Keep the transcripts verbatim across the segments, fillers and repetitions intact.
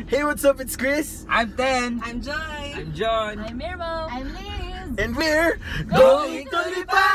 Hey, what's up? It's Chris. I'm Ten. I'm Joy. I'm John. I'm Mirmo. I'm Liz. And we're going to Lipa!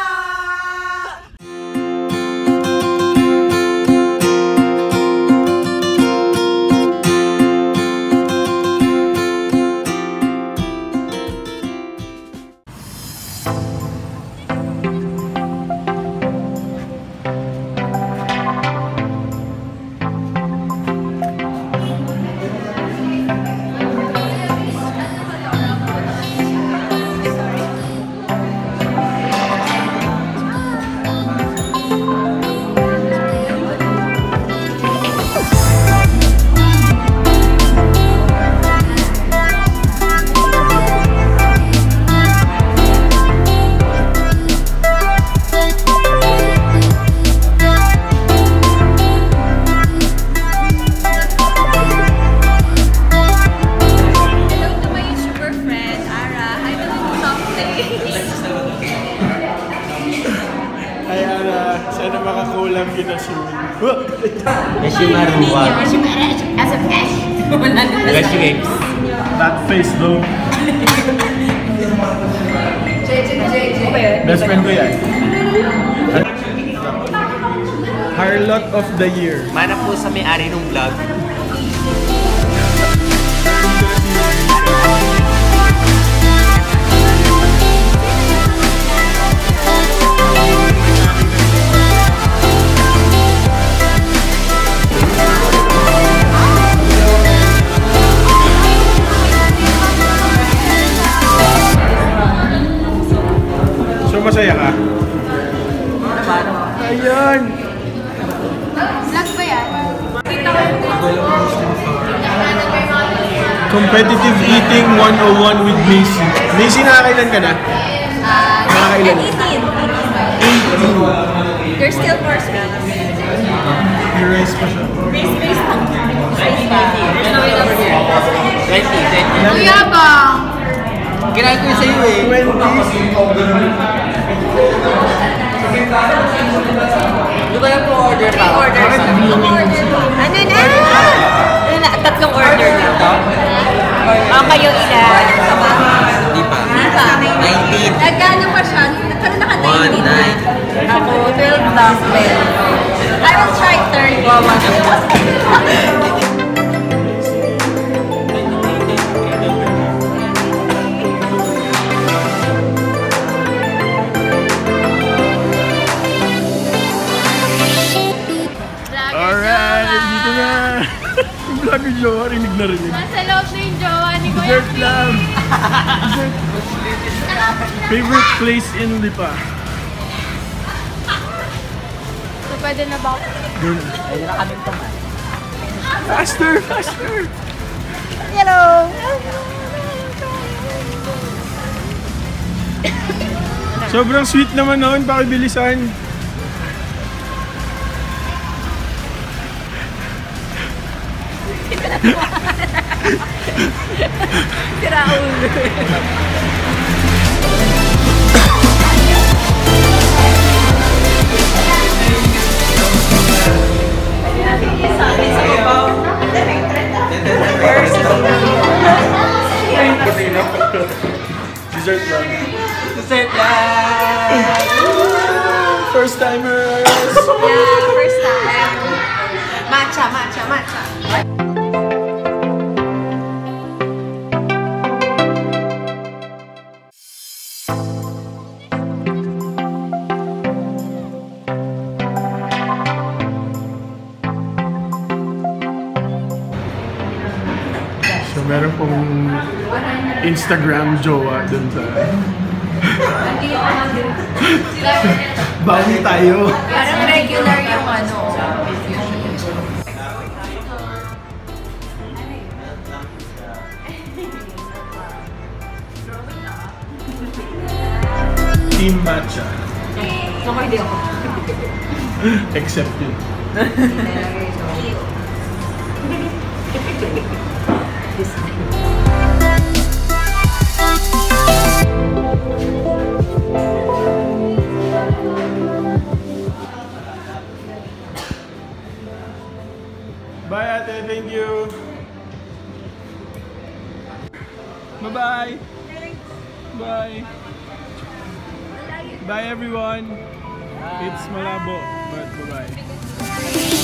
Sana makakulam kita soon. Yes, you maruwa. As a cash. Yes, you apes. That face though. J J J J. Best friend ko yan. Harlot of the year. Mana po sa may-ari ng vlog. Masaya ka? Ayan! Vlog ba yan? Competitive Eating one oh one with Macy. Macy, nakakailan ka na? Uh, Nakakailan? eighteen. eighteen. There's still more space. I-raise pa siya. Race, race lang. Race pa. twenty, twenty. Kuya bang! Kinain ko yung sa'yo eh. twenty. Ano ba yung po-order pa? Order. Ano na? Ano na? Tatlong order na. Ah, kayo ilan? Lipa. Lipa. nineteen. Nagkano pa siya? Nagkano naka one, nineteen? nine. Ako, twelve lang. I will try thirty. Vlog yung jowa, rinig na rinig. Nasa loob na yung jowa ni Kuya Dessert lang. Favorite place in Lipa? So, pwede na ba? Doon. Ayun na kami ito. Faster! Faster! Hello! Sobrang sweet naman noon, pakibilisan. Tira ulo. Dessert lang. Dessert lang! First timers! Yeah, first time. Matcha, matcha, matcha. So meron pong Instagram jowa dun sa... Bawi tayo! Parang regular yung ano. Team Matcha. So, hindi ako. Except you. Bye ate, thank you. Bye-bye. Bye. Bye everyone. It's malabo, but bye-bye.